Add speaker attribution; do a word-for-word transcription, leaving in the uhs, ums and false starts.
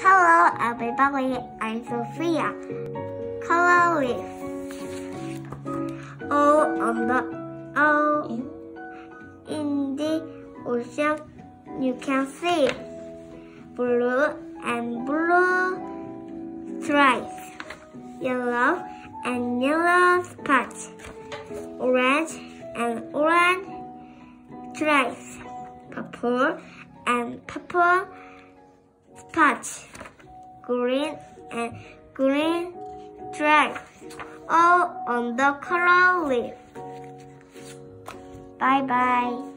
Speaker 1: Hello everybody, I'm Sofia. Color Reef. All on the all in the ocean you can see blue and blue stripes, yellow and yellow spots, orange and orange stripes, purple and purple spots, green and green stripes, all on the coral reef. Bye bye.